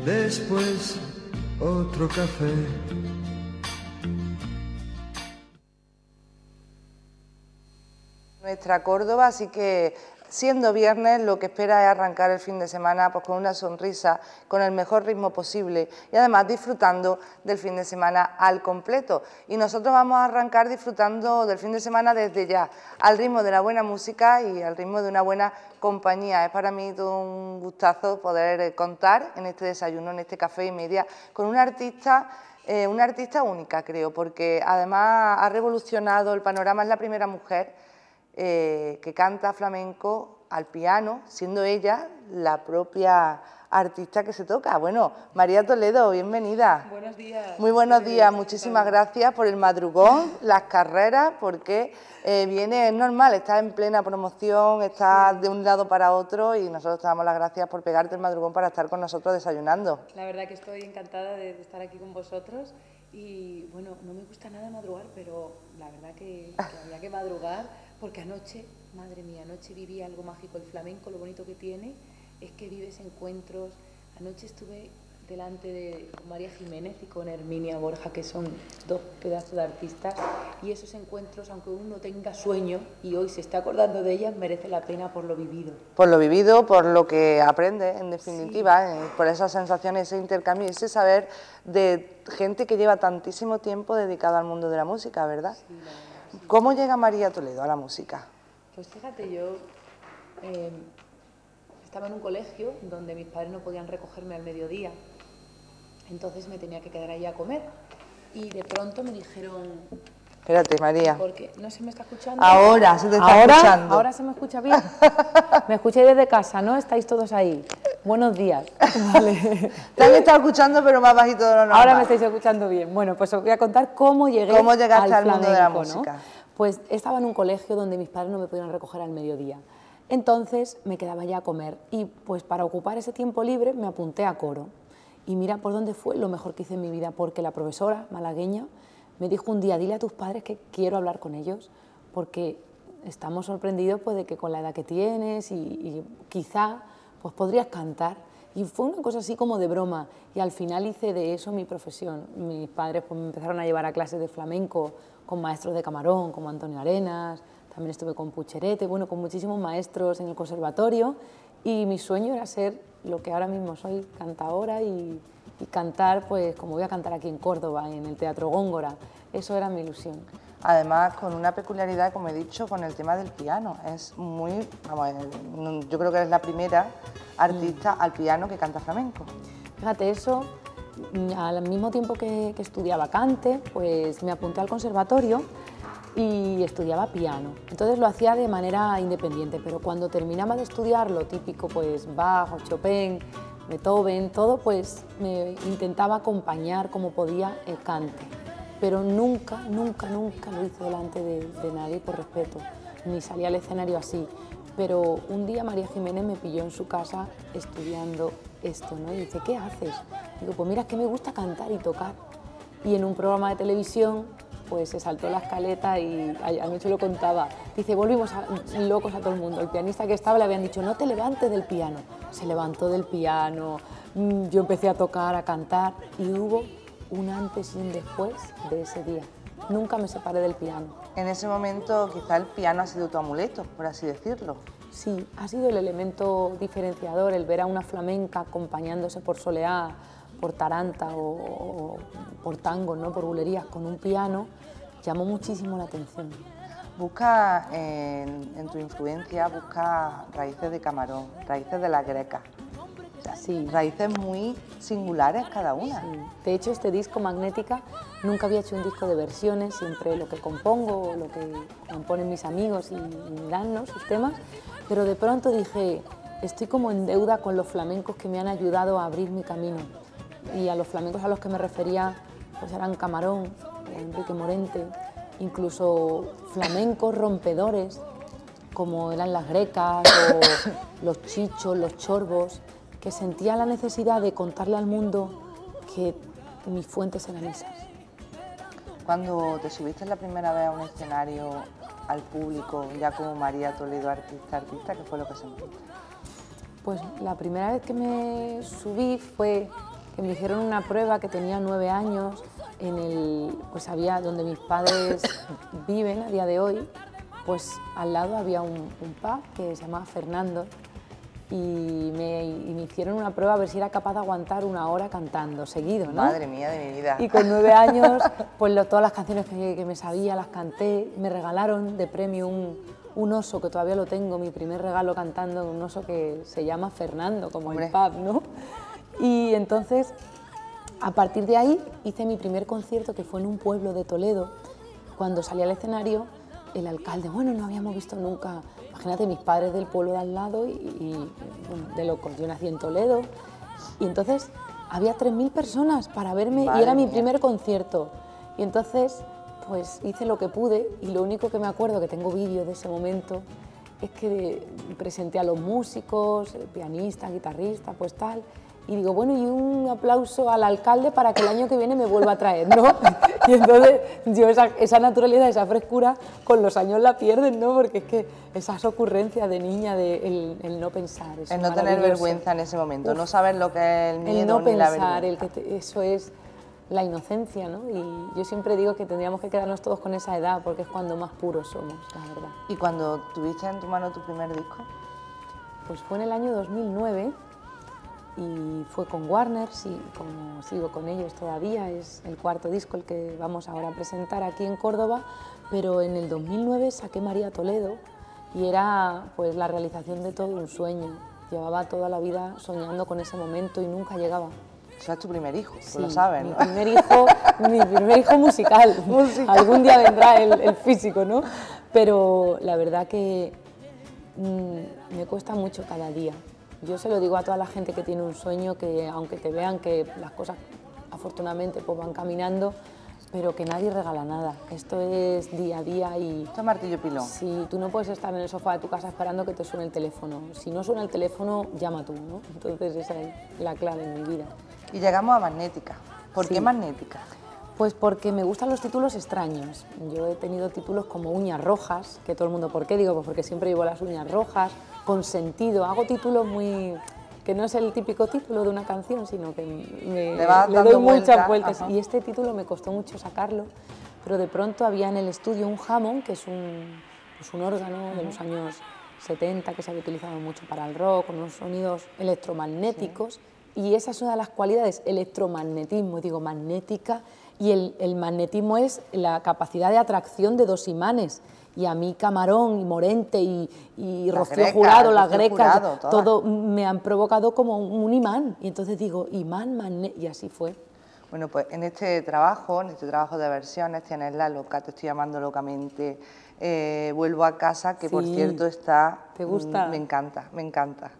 después otro café. Nuestra Córdoba, así que siendo viernes lo que espera es arrancar el fin de semana pues con una sonrisa, con el mejor ritmo posible y además disfrutando del fin de semana al completo. Y nosotros vamos a arrancar disfrutando del fin de semana desde ya, al ritmo de la buena música y al ritmo de una buena compañía. Es para mí todo un gustazo poder contar en este desayuno, en este café y media, con una artista única, creo, porque además ha revolucionado el panorama. Es la primera mujer que canta flamenco al piano, siendo ella la propia artista que se toca. Bueno, María Toledo, bienvenida. Buenos días. Muy buenos días, muchísimas gracias por el madrugón, las carreras, porque es normal, estás en plena promoción, estás de un lado para otro y nosotros te damos las gracias por pegarte el madrugón para estar con nosotros desayunando. La verdad que estoy encantada de estar aquí con vosotros y bueno, no me gusta nada madrugar, pero la verdad que había que madrugar porque anoche, madre mía, anoche viví algo mágico. El flamenco, lo bonito que tiene es que vives encuentros. Anoche estuve delante de María Jiménez y con Herminia Borja, que son dos pedazos de artistas, y esos encuentros, aunque uno tenga sueño y hoy se está acordando de ellas, merece la pena por lo vivido. Por lo vivido, por lo que aprende, en definitiva, sí. Por esas sensaciones, ese intercambio, ese saber de gente que lleva tantísimo tiempo dedicada al mundo de la música, ¿verdad? Sí, la verdad, sí. ¿Cómo llega María Toledo a la música? Pues fíjate, yo estaba en un colegio donde mis padres no podían recogerme al mediodía, entonces me tenía que quedar ahí a comer y de pronto me dijeron... Espérate, María. Porque no se me está escuchando. Ahora se te está escuchando. Ahora se me escucha bien. Me escucháis desde casa, ¿no? Estáis todos ahí. Buenos días. Vale. Te han estado escuchando, pero más bajito de lo normal. Ahora me estáis escuchando bien. Bueno, pues os voy a contar cómo llegué llegaste al mundo de la flamenco, música. ¿no? Pues estaba en un colegio donde mis padres no me podían recoger al mediodía. Entonces me quedaba ya a comer y pues para ocupar ese tiempo libre me apunté a coro. Y mira por dónde fue lo mejor que hice en mi vida, porque la profesora malagueña me dijo un día: dile a tus padres que quiero hablar con ellos, porque estamos sorprendidos pues, de que con la edad que tienes y quizá pues, podrías cantar. Y fue una cosa así como de broma, y al final hice de eso mi profesión. Mis padres pues, me empezaron a llevar a clases de flamenco con maestros de Camarón, como Antonio Arenas, también estuve con Pucherete, bueno, con muchísimos maestros en el conservatorio, y mi sueño era ser lo que ahora mismo soy, cantadora y cantar, pues como voy a cantar aquí en Córdoba, en el Teatro Góngora. Eso era mi ilusión. Además, con una peculiaridad, como he dicho, con el tema del piano. Es muy, vamos, yo creo que eres la primera artista al piano que canta flamenco. Fíjate, eso, al mismo tiempo que estudiaba cante, pues me apunté al conservatorio y estudiaba piano. Entonces lo hacía de manera independiente, pero cuando terminaba de estudiar lo típico, pues Bach, Chopin, Beethoven, todo, pues me intentaba acompañar como podía el cante. Pero nunca lo hice delante de nadie por respeto, ni salí al escenario así. Pero un día María Jiménez me pilló en su casa estudiando esto, ¿no? Y dice: ¿qué haces? Digo: pues mira, es que me gusta cantar y tocar. Y en un programa de televisión pues se saltó la escaleta y anoche lo contaba. Dice: volvimos locos a todo el mundo. El pianista que estaba le habían dicho: no te levantes del piano. Se levantó del piano, yo empecé a tocar, a cantar y hubo un antes y un después de ese día. Nunca me separé del piano. En ese momento quizá el piano ha sido tu amuleto, por así decirlo. Sí, ha sido el elemento diferenciador, el ver a una flamenca acompañándose por soleá, por taranta o por tango, ¿no? Por bulerías con un piano, llamó muchísimo la atención. Busca en tu influencia, busca raíces de Camarón, raíces de la greca. O sea, sí, raíces muy singulares cada una. Sí. De hecho, este disco, Magnética, nunca había hecho un disco de versiones, siempre lo que compongo, lo que componen mis amigos y me dan, ¿no?, sus temas, pero de pronto dije: estoy como en deuda con los flamencos que me han ayudado a abrir mi camino. Y a los flamencos a los que me refería pues eran Camarón, Enrique Morente, incluso flamencos rompedores como eran las grecas o los chichos, los chorbos, que sentían la necesidad de contarle al mundo que mis fuentes eran esas. Cuando te subiste la primera vez a un escenario al público, ya como María Toledo, artista, ¿qué fue lo que sentiste? Pues la primera vez que me subí fue que me hicieron una prueba que tenía 9 años, pues había, donde mis padres viven a día de hoy, pues al lado había un pub que se llamaba Fernando, y me hicieron una prueba a ver si era capaz de aguantar 1 hora cantando seguido, ¿no? Madre mía de mi vida. Y con 9 años, pues todas las canciones que me sabía las canté. Me regalaron de premio un oso, que todavía lo tengo, mi primer regalo cantando, un oso que se llama Fernando, como Hombre. el pub, ¿no? Y entonces, a partir de ahí, hice mi primer concierto, que fue en un pueblo de Toledo. Cuando salí al escenario, el alcalde, bueno, no habíamos visto nunca, imagínate, mis padres del pueblo de al lado y bueno, de locos. Yo nací en Toledo y entonces había 3000 personas para verme. Madre y era mi mía. primer concierto. Y entonces, pues hice lo que pude, y lo único que me acuerdo, que tengo vídeos de ese momento, es que presenté a los músicos, pianista, guitarrista, pues tal. Y digo, bueno, y un aplauso al alcalde para que el año que viene me vuelva a traer, ¿no? Y entonces yo esa naturalidad, esa frescura, con los años la pierden, ¿no? Porque es que esas ocurrencias de niña, de el no pensar, eso El no tener vergüenza en ese momento, no saber lo que es el miedo el no ni la pensar, vergüenza. eso es la inocencia, ¿no? Y yo siempre digo que tendríamos que quedarnos todos con esa edad, porque es cuando más puros somos, la verdad. ¿Y cuando tuviste en tu mano tu primer disco? Pues fue en el año 2009 y fue con Warner, sí, como sigo con ellos todavía, es el 4.º disco el que vamos ahora a presentar aquí en Córdoba, pero en el 2009 saqué María Toledo y era pues la realización de todo un sueño. Llevaba toda la vida soñando con ese momento y nunca llegaba. O sea, es tu primer hijo, tú Sí, lo sabes, ¿no? mi primer hijo musical. Algún día vendrá el físico, ¿no? Pero la verdad que me cuesta mucho cada día. Yo se lo digo a toda la gente que tiene un sueño, que aunque te vean que las cosas afortunadamente pues van caminando, pero que nadie regala nada. Esto es día a día y... Esto es martillo pilón. Sí, tú no puedes estar en el sofá de tu casa esperando que te suene el teléfono. Si no suena el teléfono, llama tú, ¿no? Entonces esa es la clave en mi vida. Y llegamos a Magnética. ¿Por Sí. qué Magnética? Pues porque me gustan los títulos extraños. Yo he tenido títulos como Uñas Rojas, que todo el mundo, ¿por qué? Digo, pues porque siempre llevo las uñas rojas, con sentido. Hago títulos muy... que no es el típico título de una canción, sino que Le vas le dando doy muchas vueltas. ajá. Y este título me costó mucho sacarlo, pero de pronto había en el estudio un Hammond, que es un órgano de los años 70 que se había utilizado mucho para el rock, con unos sonidos electromagnéticos, sí. Y esa es una de las cualidades, electromagnetismo, digo, magnética, y el magnetismo es la capacidad de atracción de dos imanes. Y a mí Camarón y Morente y Rocío Greca, Jurado, las Rocío grecas, Jurado, todas. todo me han provocado como un imán. Y entonces digo, imán, magneto, y así fue. Bueno, pues en este trabajo de versiones, tienes La Loca, Te estoy llamando locamente, Vuelvo a casa, que por Sí. cierto está... ¿Te gusta? Me encanta, me encanta.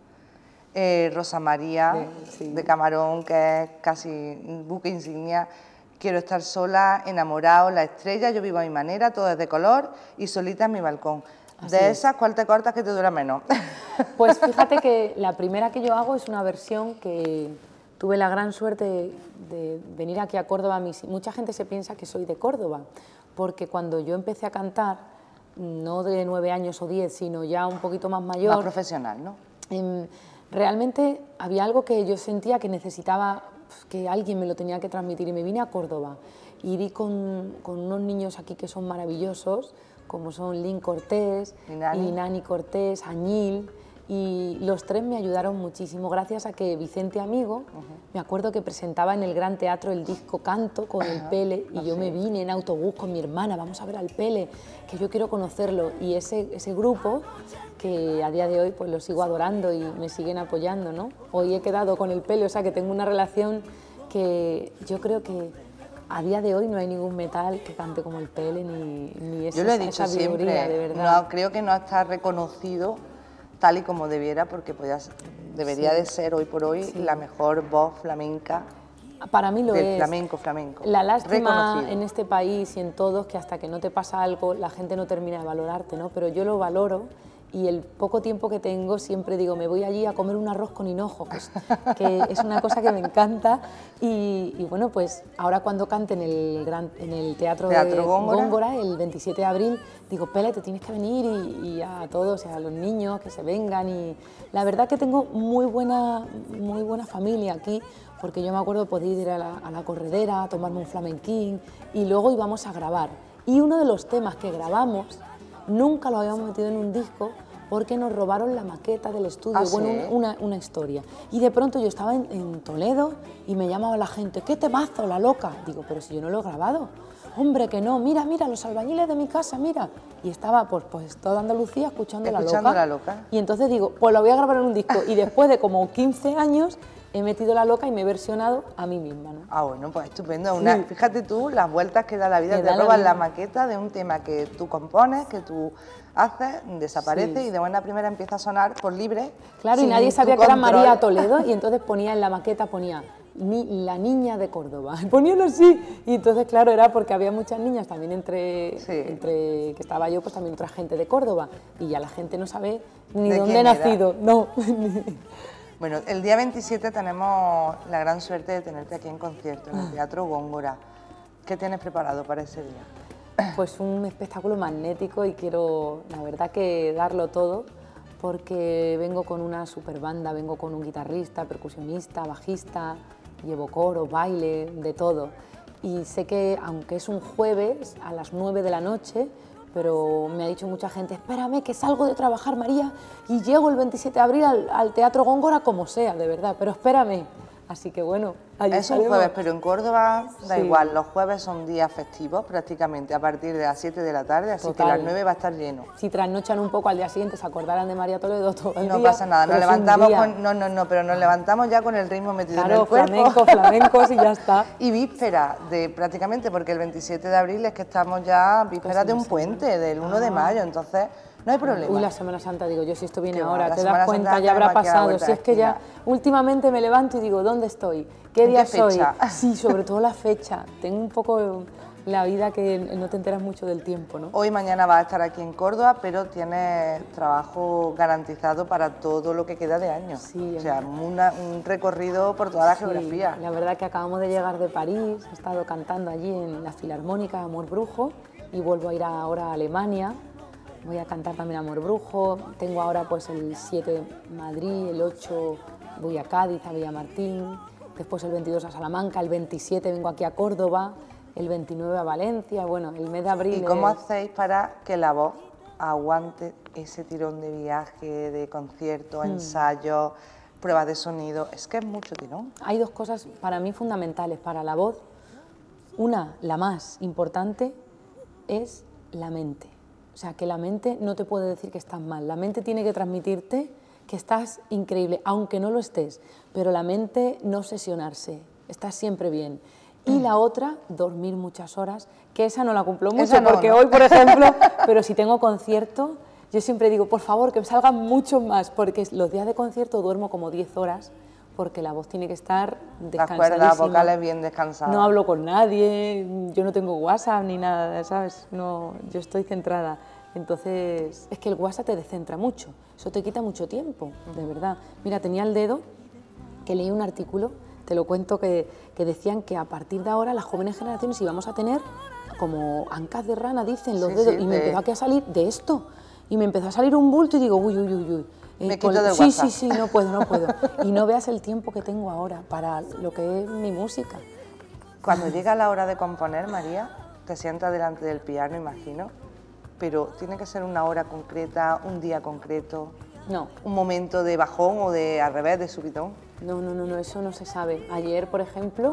Rosa María, Sí. de Camarón, que es casi buque insignia. Quiero estar sola, enamorado, La Estrella, Yo vivo a mi manera, Todo es de color y Solita en mi balcón. Así De es. esas, ¿cuál te cortas que te dura menos? Pues fíjate que la primera que yo hago es una versión que tuve la gran suerte de venir aquí a Córdoba. Mucha gente se piensa que soy de Córdoba, porque cuando yo empecé a cantar, no de 9 años o 10, sino ya un poquito más mayor, Más profesional, ¿no? realmente había algo que yo sentía que necesitaba, que alguien me lo tenía que transmitir, y me vine a Córdoba y di con unos niños aquí que son maravillosos, como son Lynn Cortés ¿Y Nani? y Nani Cortés, Añil, y los tres me ayudaron muchísimo, gracias a que Vicente Amigo, me acuerdo que presentaba en el Gran Teatro el disco Canto con el Pele, y yo me vine en autobús con mi hermana, vamos a ver al Pele, que yo quiero conocerlo, y ese grupo, que a día de hoy pues lo sigo adorando y me siguen apoyando, ¿no? Hoy he quedado con el Pele, o sea que tengo una relación que yo creo que a día de hoy no hay ningún metal que cante como el Pele, ni esa, Yo lo he dicho esa vibraría, siempre, de verdad. no, creo que no está reconocido tal y como debiera, porque debería de ser hoy por hoy la mejor voz flamenca Para mí lo del es. flamenco. La lástima Reconocido. en este país y en todos, que hasta que no te pasa algo la gente no termina de valorarte, ¿no? Pero yo lo valoro y el poco tiempo que tengo siempre digo, me voy allí a comer un arroz con hinojo, que es una cosa que me encanta. Y bueno, pues ahora cuando cante en el Teatro de Góngora, el 27 de abril, digo, Pele, te tienes que venir y a todos, a los niños que se vengan. Y la verdad que tengo muy buena familia aquí, porque yo me acuerdo de poder ir a la corredera, a tomarme un flamenquín y luego íbamos a grabar. Y uno de los temas que grabamos nunca lo habíamos metido en un disco porque nos robaron la maqueta del estudio, bueno, una historia. Y de pronto yo estaba en Toledo y me llamaba la gente, ¡qué temazo, La Loca! Digo, pero si yo no lo he grabado. Hombre, que no, mira, los albañiles de mi casa, mira. Y estaba pues toda Andalucía escuchando La Loca. Y entonces digo, pues lo voy a grabar en un disco. Y después de como 15 años he metido La Loca y me he versionado a mí misma, ¿no? Ah, bueno, pues estupendo. Fíjate tú las vueltas que da la vida, te roban la maqueta de un tema que tú compones, que tú haces, desaparece y de buena primera empieza a sonar por libre. Claro, y nadie sabía que era María Toledo y entonces ponía en la maqueta, ponía la niña de Córdoba, ponían así. Y entonces, claro, era porque había muchas niñas también entre que estaba yo, pues también otra gente de Córdoba. Y ya la gente no sabe ni dónde he nacido, no. Bueno, el día 27 tenemos la gran suerte de tenerte aquí en concierto, en el Teatro Góngora. ¿Qué tienes preparado para ese día? Pues un espectáculo magnético y quiero, la verdad, que darlo todo, porque vengo con una super banda, vengo con un guitarrista, percusionista, bajista, llevo coro, baile, de todo. Y sé que, aunque es un jueves a las 9 de la noche, pero me ha dicho mucha gente, espérame que salgo de trabajar, María, y llego el 27 de abril al Teatro Góngora como sea, de verdad, pero espérame. Así que bueno, allí es un jueves, pero en Córdoba da igual, los jueves son días festivos prácticamente a partir de las 7 de la tarde, así que a las 9 va a estar lleno. Si trasnochan un poco al día siguiente, se acordarán de María Toledo todo el día. No pasa nada, nos levantamos pero nos levantamos ya con el ritmo metido en el cuerpo. Flamencos y ya está. Y víspera de prácticamente, porque el 27 de abril es que estamos ya víspera de un puente, del 1 de mayo, entonces no hay problema. Uy, la Semana Santa, digo yo, si esto viene ahora, te das cuenta, ya habrá pasado. Si es que ya últimamente me levanto y digo, ¿dónde estoy? ¿Qué día soy? Sí, sobre todo la fecha. Tengo un poco la vida que no te enteras mucho del tiempo, ¿no? Hoy y mañana vas a estar aquí en Córdoba, pero tienes trabajo garantizado para todo lo que queda de año. Sí, o sea, un recorrido por toda la geografía. La verdad que acabamos de llegar de París, he estado cantando allí en la Filarmónica Amor Brujo y vuelvo a ir ahora a Alemania. Voy a cantar también Amor Brujo, tengo ahora pues el 7 Madrid, el 8 voy a Cádiz, a Villamartín, después el 22 a Salamanca, el 27 vengo aquí a Córdoba, el 29 a Valencia, bueno, el mes de abril... ¿Y cómo hacéis para que la voz aguante ese tirón de viaje, de conciertos, ensayos, pruebas de sonido? Es que es mucho tirón. Hay dos cosas para mí fundamentales para la voz. Una, la más importante, es la mente. O sea, que la mente no te puede decir que estás mal, la mente tiene que transmitirte que estás increíble, aunque no lo estés, pero la mente no obsesionarse, estás siempre bien. Y la otra, dormir muchas horas, que esa no la cumplo mucho, porque hoy, por ejemplo, pero si tengo concierto, yo siempre digo, por favor, que me salgan mucho más, porque los días de concierto duermo como 10 horas, porque la voz tiene que estar descansadísima. Las cuerdas vocales bien descansadas. No hablo con nadie, yo no tengo WhatsApp ni nada, ¿sabes? No, yo estoy centrada. Entonces, es que el WhatsApp te descentra mucho, eso te quita mucho tiempo, de verdad. Mira, tenía el dedo, que leí un artículo, te lo cuento, que decían que a partir de ahora las jóvenes generaciones íbamos a tener como ancas de rana, dicen, los dedos, y me empezó a salir de esto, y me empezó a salir un bulto y digo, uy, uy, uy, uy. Me quito del WhatsApp. Sí, no puedo. Y no veas el tiempo que tengo ahora para lo que es mi música. Cuando llega la hora de componer, María, te sientas delante del piano, imagino, pero tiene que ser una hora concreta, un día concreto, no, un momento de bajón o de al revés, de subidón. No, eso no se sabe. Ayer, por ejemplo,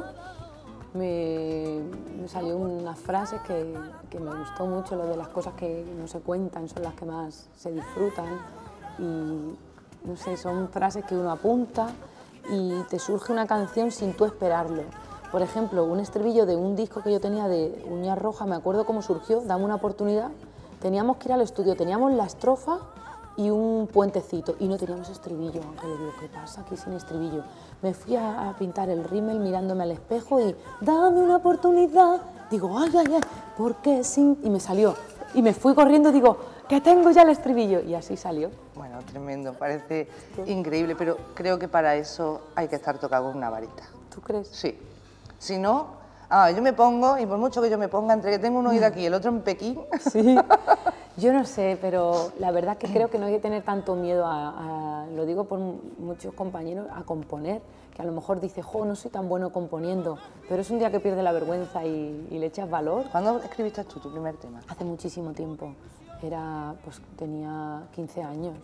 me salió una frase que me gustó mucho, lo de las cosas que no se cuentan son las que más se disfrutan. Y no sé, son frases que uno apunta y te surge una canción sin tú esperarlo. Por ejemplo, un estribillo de un disco que yo tenía de Uña Roja, me acuerdo cómo surgió, dame una oportunidad, teníamos que ir al estudio, teníamos la estrofa y un puentecito y no teníamos estribillo, aunque le digo, ¿qué pasa aquí sin estribillo? Me fui a pintar el rímel mirándome al espejo y dame una oportunidad, digo, ay, ¿por qué sin...? Y me salió. Y me fui corriendo y digo, que tengo ya el estribillo, y así salió. Bueno, tremendo, parece increíble, pero creo que para eso hay que estar tocado con una varita. ¿Tú crees? Sí. Si no, yo me pongo, y por mucho que yo me ponga, entre que tengo un oído aquí y el otro en Pekín... Sí, yo no sé, pero la verdad que creo que no hay que tener tanto miedo lo digo por muchos compañeros, a componer, que a lo mejor dice, jo, no soy tan bueno componiendo, pero es un día que pierde la vergüenza y le echas valor. ¿Cuándo escribiste tú tu primer tema? Hace muchísimo tiempo, pues tenía 15 años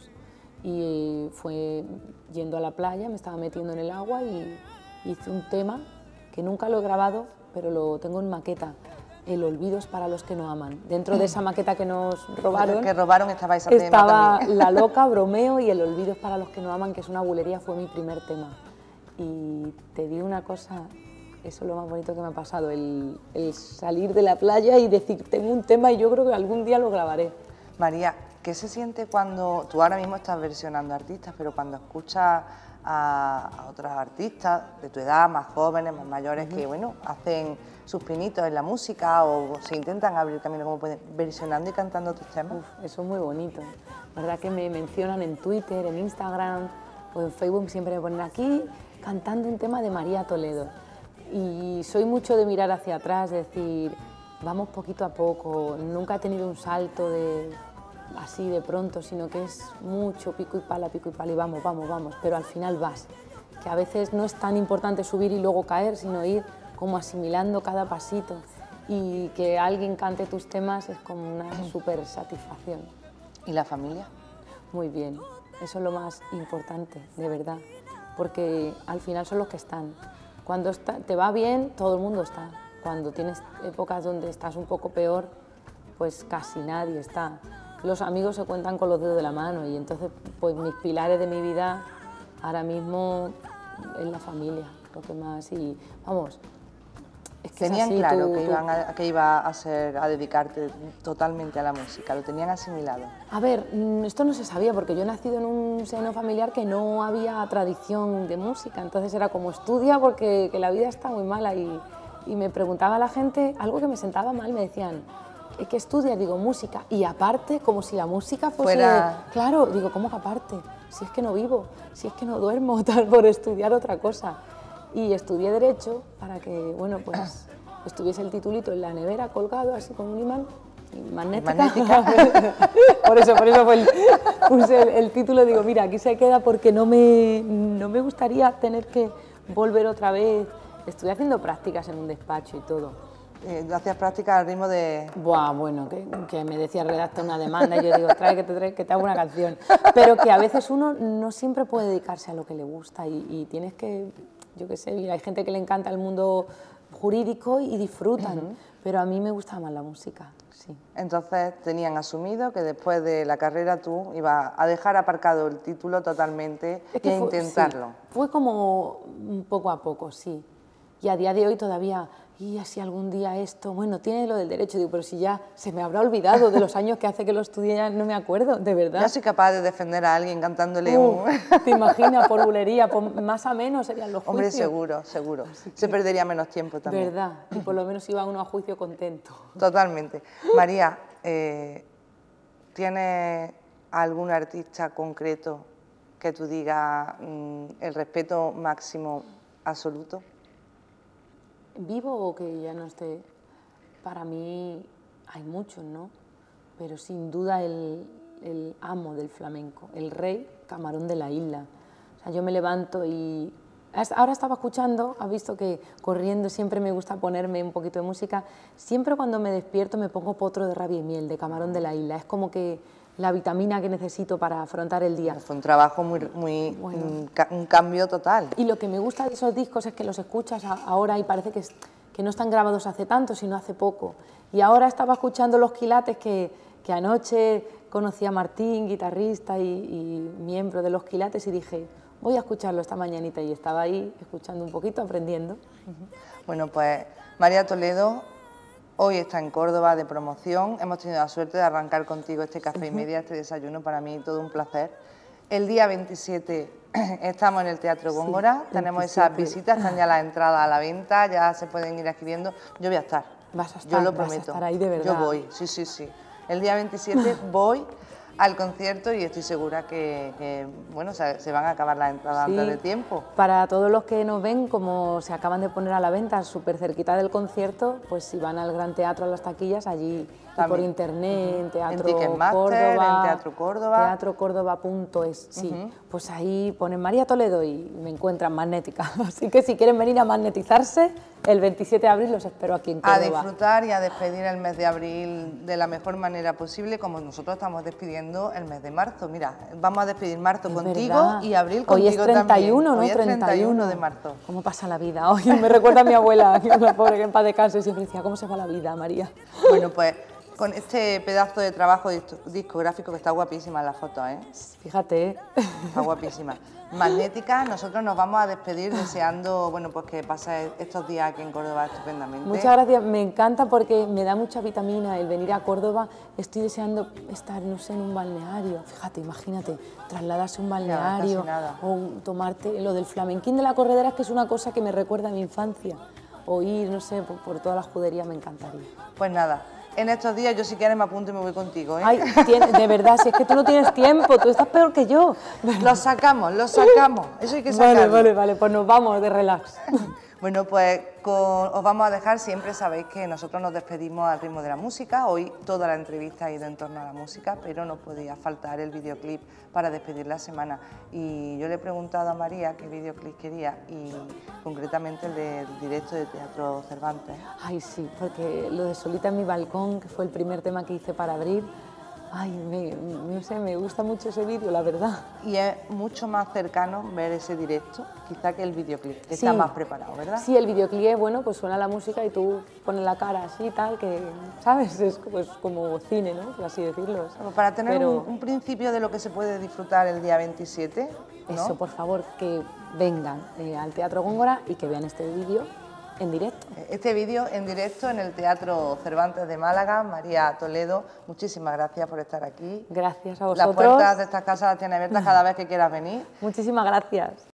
y fue yendo a la playa, me estaba metiendo en el agua y hice un tema que nunca lo he grabado, pero lo tengo en maqueta. El olvido es para los que no aman. Dentro de esa maqueta que nos robaron, estaba esa tema estaba también. La Loca, Bromeo y El olvido es para los que no aman, que es una bulería, fue mi primer tema. Y te digo una cosa, eso es lo más bonito que me ha pasado, el salir de la playa y decir, tengo un tema y yo creo que algún día lo grabaré. María, ¿qué se siente cuando tú ahora mismo estás versionando artistas, pero cuando escuchas a otras artistas de tu edad, más jóvenes, más mayores, que bueno, hacen sus pinitos en la música o se intentan abrir camino como pueden, versionando y cantando tus temas? Eso es muy bonito. La verdad que me mencionan en Twitter, en Instagram o en Facebook, siempre me ponen aquí cantando un tema de María Toledo. Y soy mucho de mirar hacia atrás, de decir, vamos poquito a poco, nunca he tenido un salto así de pronto, sino que es mucho pico y pala, y vamos, vamos, vamos, pero al final vas. Que a veces no es tan importante subir y luego caer, sino ir como asimilando cada pasito, y que alguien cante tus temas es como una súper satisfacción. ¿Y la familia? Muy bien, eso es lo más importante, de verdad, porque al final son los que están. Cuando te va bien, todo el mundo está. Cuando tienes épocas donde estás un poco peor, pues casi nadie está. Los amigos se cuentan con los dedos de la mano y entonces pues mis pilares de mi vida ahora mismo es la familia, lo que más. Y vamos, es que ¿Tenían es así, claro que iba a dedicarte totalmente a la música? ¿Lo tenían asimilado? A ver, esto no se sabía porque yo he nacido en un seno familiar que no había tradición de música, entonces era como estudia porque que la vida está muy mala y me preguntaba la gente algo que me sentaba mal, me decían, ¿qué estudias? Digo, música, y aparte, como si la música fuese... Claro, digo, ¿cómo que aparte? Si es que no vivo, si es que no duermo, tal, por estudiar otra cosa. Y estudié Derecho para que, bueno, pues estuviese el titulito en la nevera colgado así con un imán y magnética. por eso puse el título, digo, mira, aquí se queda porque no me gustaría tener que volver otra vez. Estuve haciendo prácticas en un despacho y todo. ¿Hacías prácticas al ritmo de...? Buah, bueno, que me decía redacta una demanda y yo digo, trae que te hago una canción. Pero que a veces uno no siempre puede dedicarse a lo que le gusta y tienes que, yo qué sé, hay gente que le encanta el mundo jurídico y disfrutan, pero a mí me gusta más la música, sí. Entonces tenían asumido que después de la carrera tú ibas a dejar aparcado el título totalmente y a intentarlo. Sí, fue como poco a poco, sí. Y a día de hoy todavía, y así algún día esto, bueno, tiene lo del derecho, digo, pero si ya se me habrá olvidado de los años que hace que lo estudié, ya no me acuerdo, de verdad. Yo soy capaz de defender a alguien cantándole ¿Te imaginas? Por bulería, más o menos serían los juicios. Hombre, seguro, seguro. Se perdería menos tiempo también. Verdad, y por lo menos iba uno a juicio contento. Totalmente. María, ¿tienes algún artista concreto que tú digas el respeto máximo absoluto? ¿Vivo o que ya no esté? Para mí hay muchos, ¿no? Pero sin duda el amo del flamenco, el rey Camarón de la Isla. O sea, yo me levanto y... Ahora estaba escuchando, has visto que corriendo siempre me gusta ponerme un poquito de música. Siempre cuando me despierto me pongo Potro de rabia y miel, de Camarón de la Isla. Es como que la vitamina que necesito para afrontar el día. Fue un trabajo muy bueno. Un cambio total. Y lo que me gusta de esos discos es que los escuchas ahora y parece que no están grabados hace tanto, sino hace poco. Y ahora estaba escuchando Los Quilates, que anoche conocí a Martín, guitarrista y miembro de Los Quilates, y dije, voy a escucharlo esta mañanita, y estaba ahí escuchando un poquito, aprendiendo. Bueno, pues María Toledo hoy está en Córdoba de promoción. Hemos tenido la suerte de arrancar contigo este café y media, este desayuno, para mí todo un placer. El día 27 estamos en el Teatro Góngora, tenemos esas visitas, están ya las entradas a la venta, ya se pueden ir adquiriendo. Yo voy a estar. Vas a estar, yo lo vas prometo. A estar ahí de verdad. Yo voy, sí. El día 27 voy al concierto y estoy segura que bueno, se van a acabar las entradas Sí, antes de tiempo. Para todos los que nos ven, como se acaban de poner a la venta súper cerquita del concierto, pues si van al Gran Teatro, a las taquillas, allí y por internet, en Teatro Ticketmaster, Córdoba, en Teatro Córdoba. teatrocórdoba.es, sí. Pues ahí ponen María Toledo y me encuentran magnética. Así que si quieren venir a magnetizarse, el 27 de abril los espero aquí en Córdoba. A disfrutar y a despedir el mes de abril de la mejor manera posible, como nosotros estamos despidiendo el mes de marzo. Mira, vamos a despedir marzo Es contigo verdad. y abril Hoy contigo es 31, también. ¿no? Hoy es 31 de marzo. ¿Cómo pasa la vida? Hoy me recuerda a mi abuela, que la pobre que en paz descanse, siempre decía, ¿cómo se va la vida, María? Bueno, pues con este pedazo de trabajo discográfico que está guapísima en la foto, ¿eh? Fíjate. Está guapísima. Magnética, nosotros nos vamos a despedir deseando, bueno, pues que pase estos días aquí en Córdoba estupendamente. Muchas gracias, me encanta porque me da mucha vitamina el venir a Córdoba. Estoy deseando estar, no sé, en un balneario. Fíjate, imagínate, trasladarse a un balneario o tomarte lo del flamenquín de la Corredera, es que es una cosa que me recuerda a mi infancia. O ir, no sé, por todas las juderías me encantaría. Pues nada. En estos días yo si quieres me apunto y me voy contigo, ¿eh? Ay, de verdad, si es que tú no tienes tiempo, tú estás peor que yo. Lo sacamos, eso hay que sacarlo. Vale, pues nos vamos de relax. Bueno, pues os vamos a dejar, siempre sabéis que nosotros nos despedimos al ritmo de la música. Hoy toda la entrevista ha ido en torno a la música, pero no podía faltar el videoclip para despedir la semana. Y yo le he preguntado a María qué videoclip quería y concretamente el del directo de Teatro Cervantes. Ay, sí, porque lo de Solita en mi balcón, que fue el primer tema que hice para abrir, ay, no sé, me gusta mucho ese vídeo, la verdad. Y es mucho más cercano ver ese directo, quizá que el videoclip, que Sí. está más preparado, ¿verdad? Sí, el videoclip, bueno, pues suena la música y tú pones la cara así y tal, que, ¿sabes? Es pues, como cine, ¿no? Por así decirlo. Para tener Pero un principio de lo que se puede disfrutar el día 27, ¿no? eso, por favor, que vengan al Teatro Góngora y que vean este vídeo en directo. Este vídeo en directo en el Teatro Cervantes de Málaga. María Toledo, muchísimas gracias por estar aquí. Gracias a Las vosotros. puertas de estas casas las tienes abiertas cada vez que quieras venir. Muchísimas gracias.